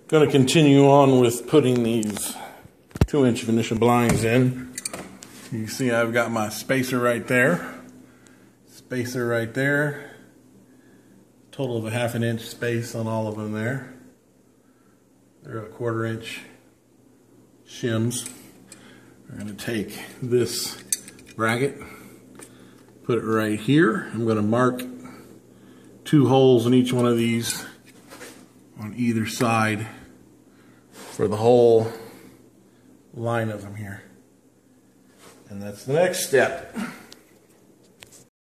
Going to continue on with putting these 2-inch Venetian blinds in. You see I've got my spacer right there. Spacer right there. Total of a 1/2 inch space on all of them there. They're 1/4 inch shims. We're going to take this bracket, put it right here. I'm going to mark 2 holes in each one of these on either side for the whole line of them here. And that's the next step.